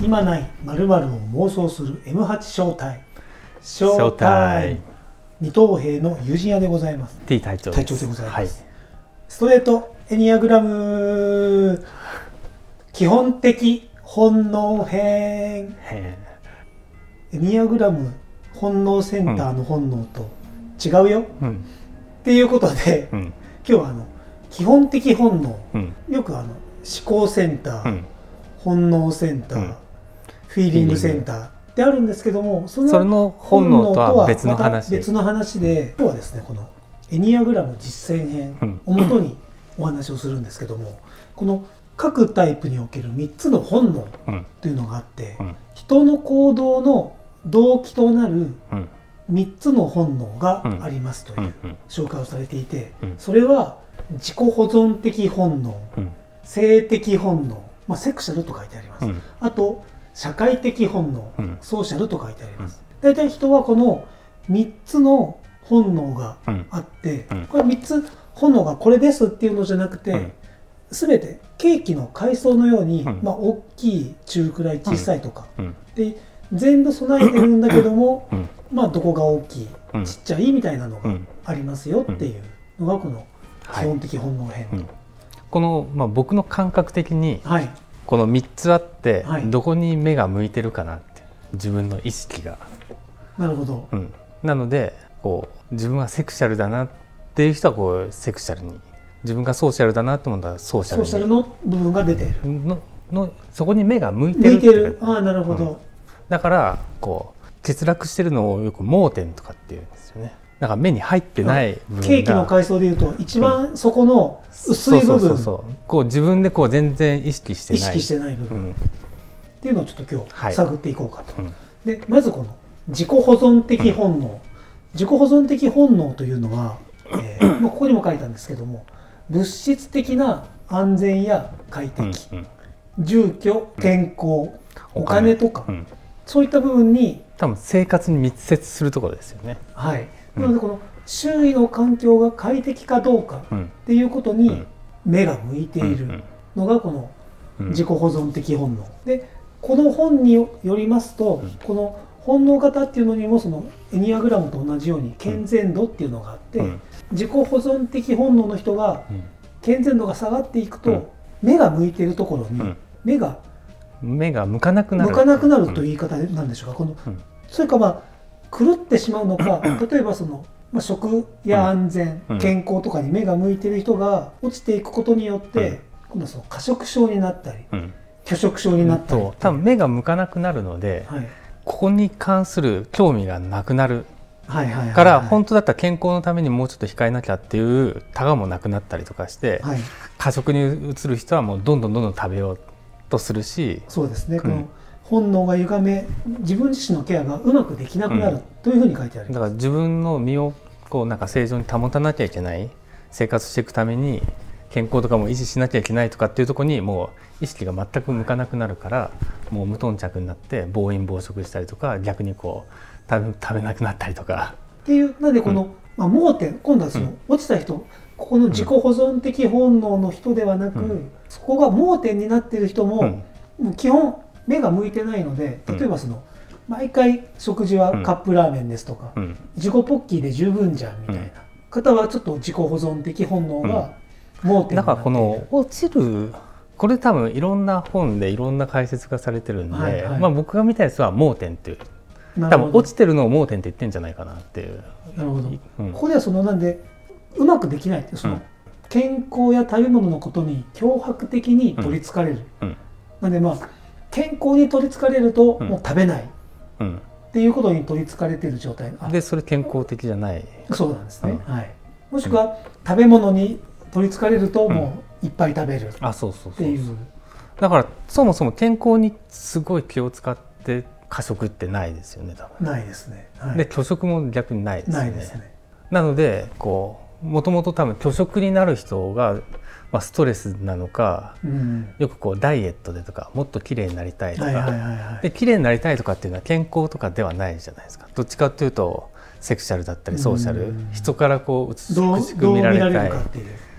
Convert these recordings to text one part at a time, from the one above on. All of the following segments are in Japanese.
今ない〇〇を妄想する M8 招待ショータイム二等兵の友人屋でございます。 T 隊長です。 隊長でございます、 はい、 ストレートエニアグラム基本的本能編。エニアグラム本能センターの本能と違うよ、っていうことで、今日は基本的本能、よく思考センター、本能センター、フィーリングセンターってあるんですけども、その本能とは別の話で、今日はですねこのエニアグラム実践編をもとにお話をするんですけども、この各タイプにおける3つの本能というのがあって、人の行動の動機となる3つの本能がありますという紹介をされていて、それは自己保存的本能、性的本能、セクシャルと書いてあります。あと社会的本能、ソーシャルと書いてあります。大体人はこの3つの本能があって、これ3つ本能がこれですっていうのじゃなくて、全てケーキの階層のように、大きい、中くらい、小さいとか、で全部備えてるんだけども、どこが大きい、ちっちゃいみたいなのがありますよっていうのがこの基本的本能編。 この、僕の感覚的に、この3つあって、どこに目が向いてるかなって自分の意識が。 なるほど。 なので自分はセクシャルだなっていう人はセクシャルに、自分がソーシャルだなと思ったらソーシャルに、 ソーシャルの部分が出ているのそこに目が向いてる。 なるほど。 だから欠落してるのをよく盲点とかっていうんですよね。だから目に入ってない部分が、 ケーキの階層でいうと一番そこの薄い部分、 自分で全然意識してない部分っていうのをちょっと今日探っていこうかと。でまずこの自己保存的本能、自己保存的本能というのは、ここにも書いたんですけども、物質的な安全や快適、住居、健康、お金とか、そういった部分に多分生活に密接するところですよね。 なのでこの周囲の環境が快適かどうかっていうことに目が向いているのがこの自己保存的本能で、この本によりますと、この本能型っていうのにもそのエニアグラムと同じように健全度っていうのがあって、自己保存的本能の人が健全度が下がっていくと、目が向いているところに目が向かなくなるという言い方なんでしょうか。それか狂ってしまうのか、例えば食や安全、健康とかに目が向いている人が落ちていくことによって、今度は過食症になったり、拒食症になったり、 多分目が向かなくなるので、ここに関する興味がなくなるから、本当だったら健康のためにもうちょっと控えなきゃっていうタガもなくなったりとかして、過食に移る人はもうどんどん食べようとするし、 そうですね、この本能が歪め、自分自身のケアがうまくできなくなるというふうに書いてある。 だから自分の身を正常に保たなきゃいけない、生活していくために健康とかも維持しなきゃいけないとかっていうところにもう意識が全く向かなくなるから、もう無頓着になって暴飲暴食したりとか、逆に食べなくなったりとかっていう。なのでこの、盲点、今度は落ちた人、ここの自己保存的本能の人ではなく、そこが盲点になっている人も、もう基本目が向いてないので、例えば毎回食事はカップラーメンですとか、自己ポッキーで十分じゃんみたいな方はちょっと自己保存的本能が盲点になっている。 だからこの落ちる、これ多分いろんな本でいろんな解説がされてるんで、僕が見たやつは盲点っていう、多分落ちてるのを盲点って言ってんじゃないかなっていう。 なるほど。ここではなんでうまくできないって健康や食べ物のことに強迫的に取りつかれる。なんで健康に取りつかれるともう食べないっていうことに取りつかれている状態で、それ健康的じゃない。 そうなんですね。もしくは食べ物に取りつかれるともういっぱい食べるっていう。 だからそもそも健康にすごい気を使って過食ってないですよね、多分。 ないですね。 で拒食も逆にないですよね。 ないですね。 なのでもともと多分拒食になる人がストレスなのか、よくダイエットでとかもっと綺麗になりたいとかで、綺麗になりたいとかっていうのは健康とかではないじゃないですか。どっちかっていうとセクシャルだったりソーシャル、人から美しく見られたい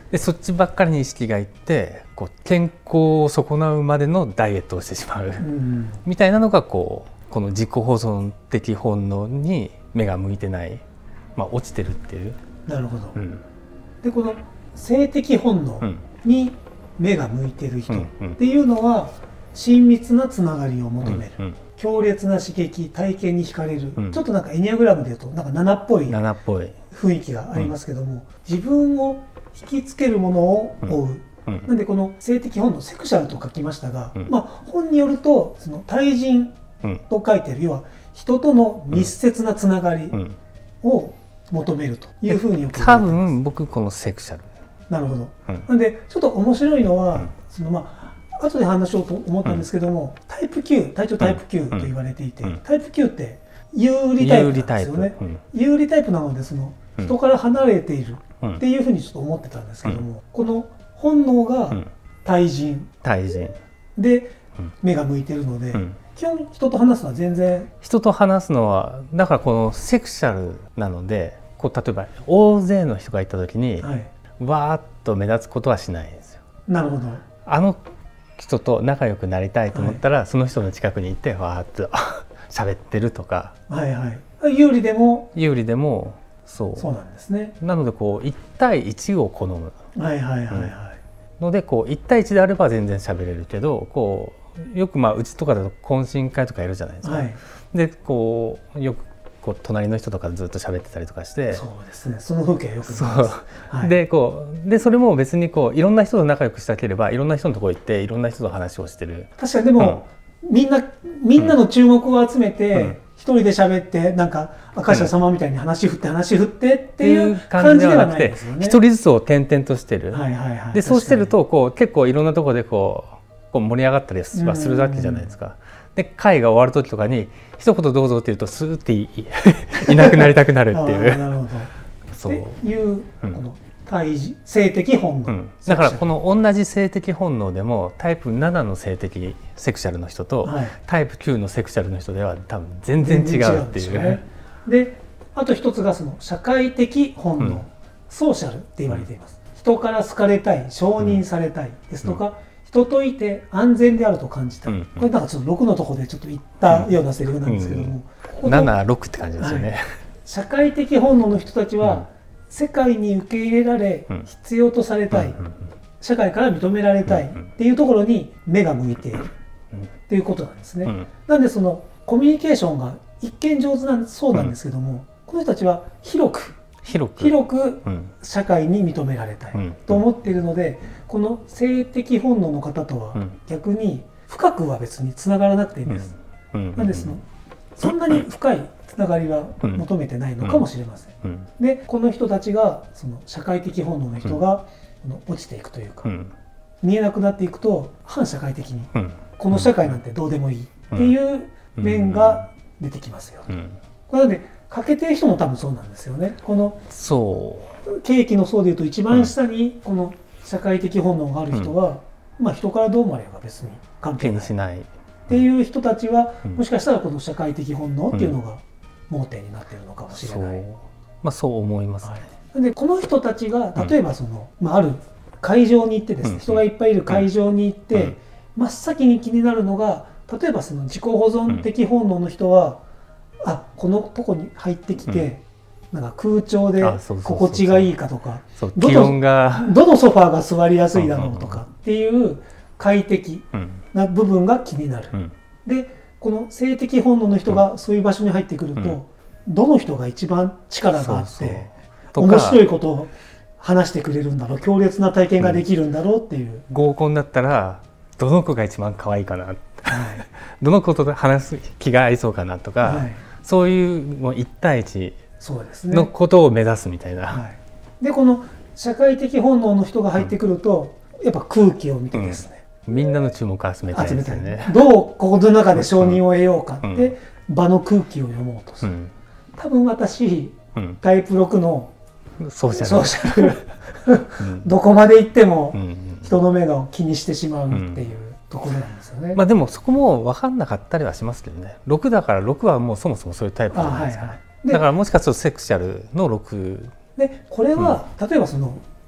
でそっちばっかりに意識がいってこう健康を損なうまでのダイエットをしてしまう、みたいなのがこの自己保存的本能に目が向いてない、落ちてるっていう。 なるほど。でこの性的本能に目が向いてる人っていうのは親密なつながりを求める、強烈な刺激、体験に惹かれる、ちょっとなんかエニアグラムでいうとなんか7っぽい雰囲気がありますけども、自分を引きつけるものを追う、なんでこの性的本能セクシャルと書きましたが、本によるとその対人と書いている、要は人との密接なつながりを求めるというふうによく言われています。 多分僕このセクシャル。 なるほど。なんでちょっと面白いのは、その後で話しようと思ったんですけども、タイプ Q、体調タイプ Q と言われていて、タイプ Q って有利タイプなんですよね。有利タイプなのでその人から離れているっていうふうにちょっと思ってたんですけども、この本能が対人で目が向いてるので、基本人と話すのは全然人と話すのはだからこのセクシャルなので、こう例えば大勢の人がいた時に、わーっと目立つことはしないんですよ。 なるほど。 あの人と仲良くなりたいと思ったら、その人の近くに行ってわーっと喋ってるとか。有利でもそうなんですね。 なのでこう1対1を好むので、こう1対1であれば全然喋れるけど、こうよくうちとかだと懇親会とかやるじゃないですか。でこうよくこう隣の人とかずっと喋ってたりとかして、 そうですね、その風景よく見ます。 でそれも別にこういろんな人と仲良くしたければいろんな人のところ行っていろんな人と話をしてる。 確かにでも、みんなの注目を集めて、一人で喋ってなんか明石家様みたいに話振ってっていう感じではないですよね。 一人ずつを転々としてる。でそうしてるとこう結構いろんなところでこう盛り上がったりはするわけじゃないですか。で会が終わる時とかに一言どうぞって言うとスーっていなくなりたくなるっていう。 なるほど。そういうこの性的本能、 だからこの同じ性的本能でもタイプ7の性的セクシャルの人と、タイプ9のセクシャルの人では多分全然違うっていう。 であと一つがその社会的本能、ソーシャルって言われています。人から好かれたい、承認されたいですとか、人といて安全であると感じたい、これなんかちょっと6のところでちょっと言ったようなセリフなんですけども、 7、6って感じですよね。 社会的本能の人たちは、世界に受け入れられ、必要とされたい、社会から認められたいっていうところに目が向いているっていうことなんですね。なんでそのコミュニケーションが一見上手そうなんですけども、この人たちは広く社会に認められたいと思っているので、この性的本能の方とは逆に深くは別につながらなくていいんです。なんでそんなに深いつながりは求めてないのかもしれません。でこの人たちがその社会的本能の人が落ちていくというか、見えなくなっていくと反社会的に、この社会なんてどうでもいいっていう面が出てきますよ。なので欠けてる人も多分そうなんですよね。このケーキの層でいうと一番下にこの社会的本能がある人は、人からどう思われれば別に関係ないっていう人たちは、もしかしたらこの社会的本能っていうのが盲点になっているのかもしれない。 そう思いますね。 でこの人たちが例えばある会場に行ってですね、人がいっぱいいる会場に行って、真っ先に気になるのが、例えばその自己保存的本能の人は、このとこに入ってきて、なんか空調で心地がいいかとか、どのソファーが座りやすいだろうとかっていう快適な部分が気になる。でこの性的本能の人がそういう場所に入ってくると、どの人が一番力があって面白いことを話してくれるんだろう、強烈な体験ができるんだろうっていう。 合コンだったらどの子が一番可愛いかな、どの子と話す気が合いそうかなとか、そういうもう1対1のことを目指すみたいな。 でこの社会的本能の人が入ってくると、やっぱ空気を見てですね、 みんなの注目を集めたいですよね。 どうこの中で承認を得ようかって場の空気を読もうとする。多分私、タイプ6のソーシャルどこまで行っても人の目が気にしてしまうっていうところなんですよね。 でもそこも分かんなかったりはしますけどね。6だから6はもうそもそもそういうタイプじゃないですか。だからもしかするとセクシャルの6 で、これは例えば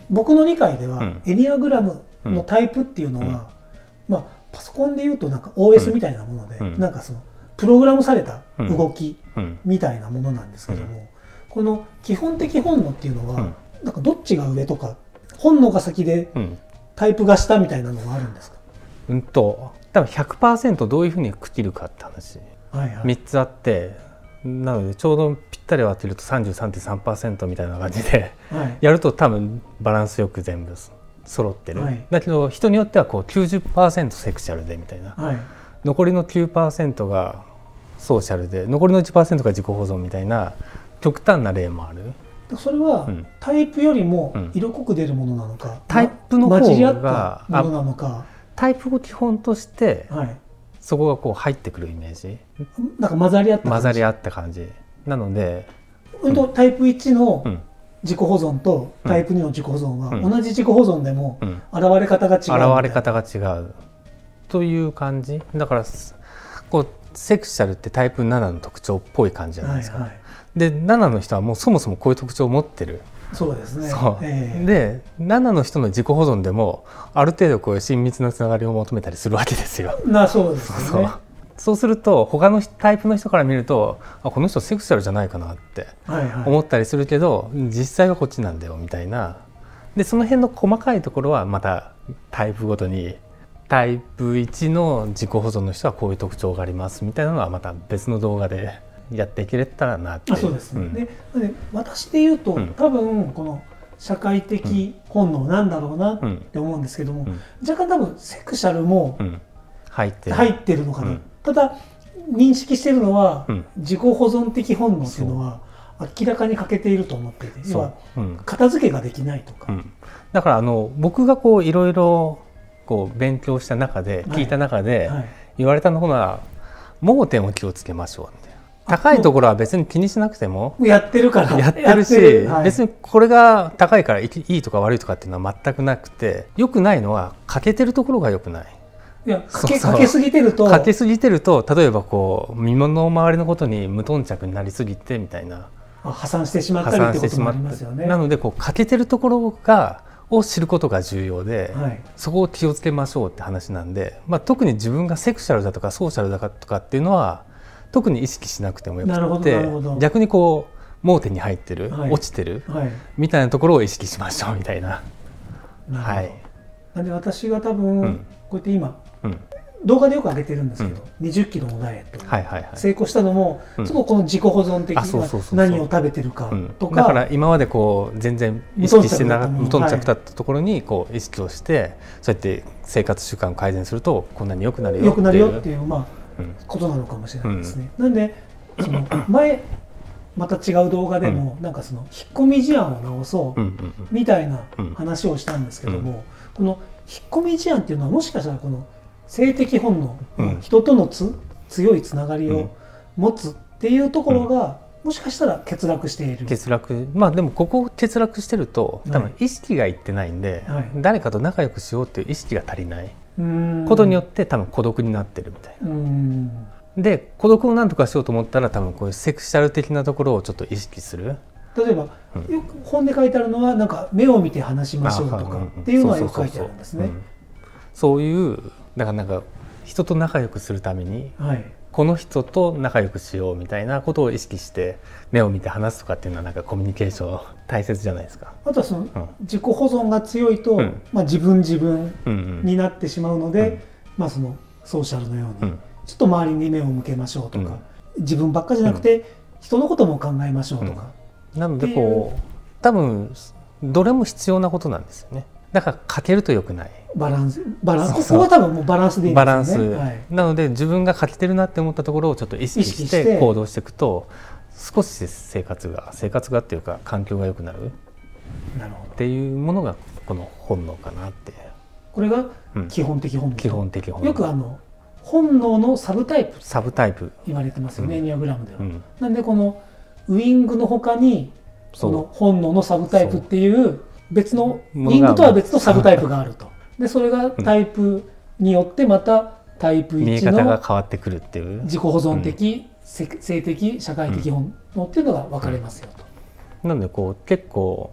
僕の理解では、 うん、 エニアグラムのタイプっていうのは、まあ、パソコンでいうとなんか OS みたいなもので、なんかそのプログラムされた動きみたいなものなんですけども、この基本的本能っていうのは、なんかどっちが上とか本能が先でタイプが下みたいなのがあるんですか？ 多分 100% どういうふうに区切るかって話、 はいはい、 3つあって、なのでちょうどぴったり当てると 33.3% みたいな感じで、はい、やると多分バランスよく全部揃ってる、はい、だけど人によってはこう 90% セクシャルでみたいな、はい、残りの 9% がソーシャルで残りの 1% が自己保存みたいな極端な例もある。 それはタイプよりも色濃く出るものなのか、 タイプの方が混じり合ったものなのか、 タイプを基本として、はい、そこがこう入ってくるイメージ、 なんか混ざり合った感じなので、 タイプ1の自己保存とタイプ2の自己保存は同じ自己保存でも現れ方が違う、 現れ方が違うという感じだから、こうセクシャルってタイプ7の特徴っぽい感じじゃないですか、はいはい、で7の人はもうそもそもこういう特徴を持ってる。 そうですね。 で7の人の自己保存でもある程度こう親密なつながりを求めたりするわけですよ。 そうですね。 そうすると他のタイプの人から見るとこの人セクシャルじゃないかなって思ったりするけど、実際はこっちなんだよみたいな。でその辺の細かいところはまたタイプごとにタイプ1の自己保存の人はこういう特徴がありますみたいなのはまた別の動画でやっていけたらなって。 そうですね。で私で言うと、多分この社会的本能なんだろうなって思うんですけども、若干多分セクシャルも入ってるのかな。ただ認識しているのは、自己保存的本能っていうのは明らかに欠けていると思っていて、要は片付けができないとか。 だから僕がこういろいろこう勉強した中で聞いた中で言われたのは、盲点を気をつけましょうって。高いところは別に気にしなくてもやってるからやってるし、はい、別にこれが高いからいいとか悪いとかっていうのは全くなくて、良くないのは欠けてるところが良くない。 いやかけすぎてると例えばこう身の回りのことに無頓着になりすぎてみたいな破産してしまったりってこともありますよね。 なのでこう欠けてるところを知ることが重要で、はい、そこを気をつけましょうって話なんで、特に自分がセクシャルだとかソーシャルだとかっていうのは特に意識しなくてもよくて、逆にこう盲点に入ってる、はい、落ちてる、はい、みたいなところを意識しましょうみたいな。はい、 なんで私が多分、こうやって今、動画でよく上げてるんですけど、20キロのダイエット成功したのも、ちょっとこの自己保存的に何を食べてるかとか、 だから今までこう全然意識して無頓着だったところにこう意識をして、そうやって生活習慣を改善するとこんなに良くなるよっていうことなのかもしれないですね。なんでその前また違う動画でもなんかその引っ込み思案を直そうみたいな話をしたんですけども、この引っ込み思案っていうのはもしかしたらこの性的本能、人との強いつながりを持つっていうところがもしかしたら欠落している。 でもここ欠落してると多分意識がいってないんで、誰かと仲良くしようっていう意識が足りないことによって多分孤独になってるみたいな。で孤独を何とかしようと思ったら多分こういうセクシャル的なところをちょっと意識する。 例えば、よく本で書いてあるのはなんか目を見て話しましょうとかっていうのはよく書いてあるんですね。 そういうだからなんか人と仲良くするために、この人と仲良くしようみたいなことを意識して目を見て話すとかっていうのはなんかコミュニケーション大切じゃないですか。 あとはその、自己保存が強いと、自分になってしまうので、そのソーシャルのように、ちょっと周りに目を向けましょうとか、自分ばっかじゃなくて、人のことも考えましょうとか。 なのでこう多分どれも必要なことなんですよね。だから欠けると良くない。 バランスここは多分もうバランスでいいんですよね。 バランス、なので自分が欠けてるなって思ったところをちょっと意識して行動していくと少し生活がっていうか環境が良くなるっていうものがこの本能かなって。 これが基本的本能。 基本的本能。 よく本能のサブタイプ言われてますよね、エニアグラムでは。なんでこのウイングの他にこの本能のサブタイプっていう別のウイングとは別のサブタイプがあると。でそれがタイプによってまたタイプ1の見え方が変わってくるっていう自己保存的、性的社会的本能っていうのが分かれますよと。 なのでこう結構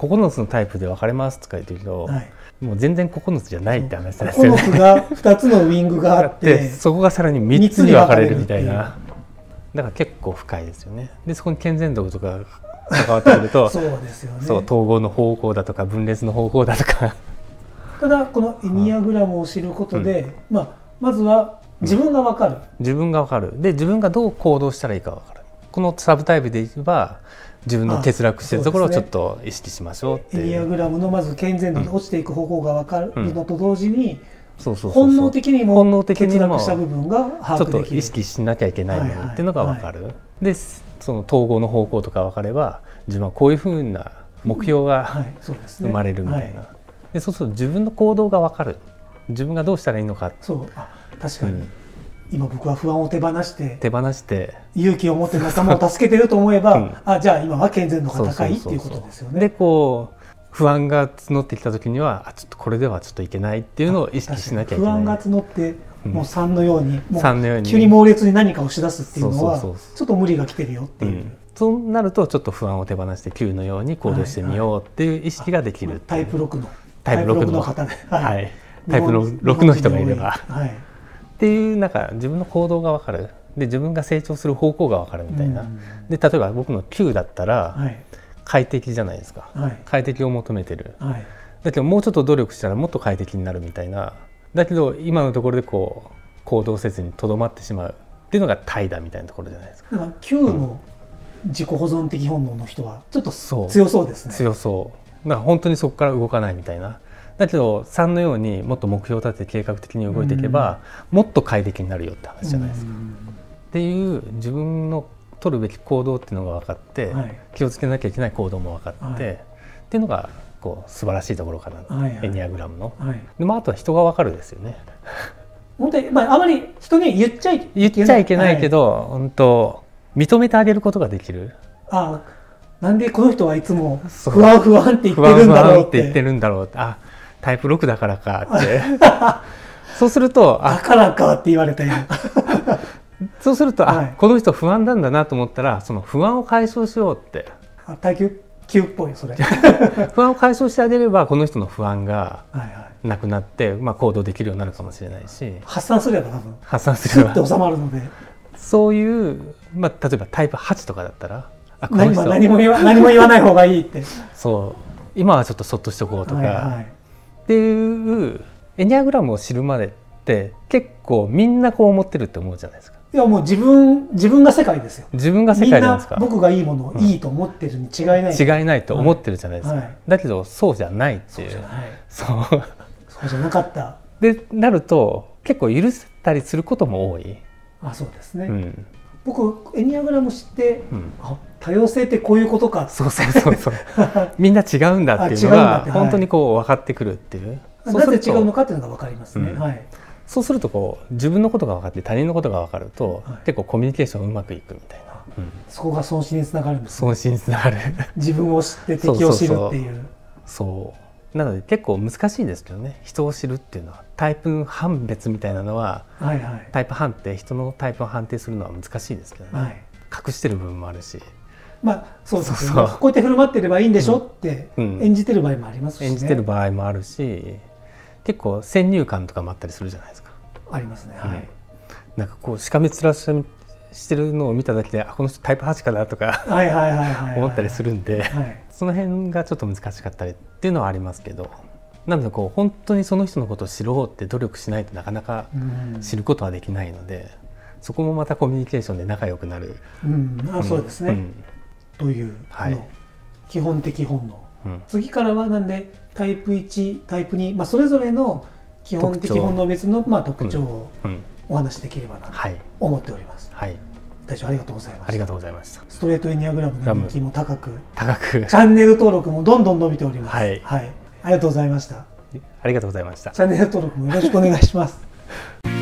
9つのタイプで分かれますとか言ってると、 はい、 もう全然9つじゃないって話ですよね。 9つが2つのウィングがあってそこがさらに3つに分かれるみたいな。だから結構深いですよね。でそこに健全度とか関わってくるとそうですよね。 そう統合の方向だとか分裂の方向だとかただこのエニアグラムを知ることで、まずは自分が分かる、 自分が分かる。で自分がどう行動したらいいか分かる。このサブタイプでいけば自分の欠落しているところをちょっと意識しましょうっていう。 エニアグラムのまず健全度で落ちていく方向が分かるのと同時に、本能的にも欠落した部分が把握できる。 ちょっと意識しなきゃいけないものっていうのが分かる。でその統合の方向とか分かれば自分はこういうふうな目標が生まれるみたいな。でそうすると自分の行動が分かる。自分がどうしたらいいのか。 そう確かに、今僕は不安を手放して勇気を持って仲間を助けてると思えば、じゃあ今は健全度が高いっていうことですよね。 でこう不安が募ってきた時にはちょっとこれではちょっといけないっていうのを意識しなきゃいけない。 不安が募ってもう3のように急に猛烈に何かをしだすっていうのはちょっと無理が来てるよっていう、 そうなるとちょっと不安を手放して9のように行動してみようっていう意識ができる。 タイプ6のタイプ6の方で、 タイプの6の人がいればっていうなんか自分の行動が分かる。で自分が成長する方向が分かるみたいな。で例えば僕の9だったら快適じゃないですか。快適を求めてる。だけどもうちょっと努力したらもっと快適になるみたいな。だけど今のところでこう行動せずにとどまってしまうっていうのが怠惰みたいなところじゃないですか。 だから9の自己保存的本能の人はちょっと強そうですね。 強そう。だから本当にそこから動かないみたいな。だけど3のようにもっと目標を立てて計画的に動いていけばもっと快適になるよって話じゃないですか。っていう自分の取るべき行動っていうのが分かって、気をつけなきゃいけない行動も分かって、っていうのがこう素晴らしいところかな、エニアグラムの。であとは人が分かるですよね。 本当に、あまり人に言っちゃいけないけど、本当認めてあげることができる。 なんでこの人はいつも不安不安って言ってるんだろうって。 タイプ6だからかってそうするとだからかって言われたよそうするとこの人不安なんだなと思ったらその不安を解消しようって。 耐久9っぽいそれ不安を解消してあげればこの人の不安がなくなって、行動できるようになるかもしれないし、 発散すれば多分発散すればスッと収まるので、 そういう、例えばタイプ8とかだったら何も言わない方がいいってそう今はちょっとそっとしとこうとか、っていうエニアグラムを知るまでって結構みんなこう思ってるって思うじゃないですか。 いやもう自分が世界ですよ。 自分が世界なんですか。 みんな僕がいいものをいいと思ってるに違いない。 違いないと思ってるじゃないですか。だけどそうじゃないっていう。 そうじゃなかった。 でなると結構許せたりすることも多い。 そうですね。僕エニアグラム知って、多様性ってこういうことか。 そうみんな違うんだっていうのが本当にこう分かってくるっていう。 なぜ違うのかっていうのが分かりますね。 そうするとこう自分のことが分かって他人のことが分かると、結構コミュニケーションうまくいくみたいな、 そこが孫子につながるんです、 孫子につながる自分を知って敵を知るっていう。 そうなので結構難しいですけどね、人を知るっていうのは。タイプ判別みたいなのは、タイプ判定、人のタイプを判定するのは難しいですけどね、隠してる部分もあるし、 そうですね、こうやって振る舞ってればいいんでしょって演じてる場合もありますしね。 演じてる場合もあるし、結構先入観とかもあったりするじゃないですか。 ありますね。 なんかこうしかめ面してるのを見ただけでこの人タイプ8かなとか思ったりするんで、その辺がちょっと難しかったりっていうのはありますけど、なのでこう本当にその人のことを知ろうって努力しないとなかなか知ることはできないので、そこもまたコミュニケーションで仲良くなる。 そうですね。という基本的本能。次からはなんでタイプ1、タイプ2、それぞれの基本的本能別の特徴をお話しできればなと思っております。大将ありがとうございました。 ありがとうございました。 ストレートエニアグラムの人気も高く、チャャンネル登録もどんどん伸びております。ありがとうございました。 ありがとうございました。 チャンネル登録もよろしくお願いします。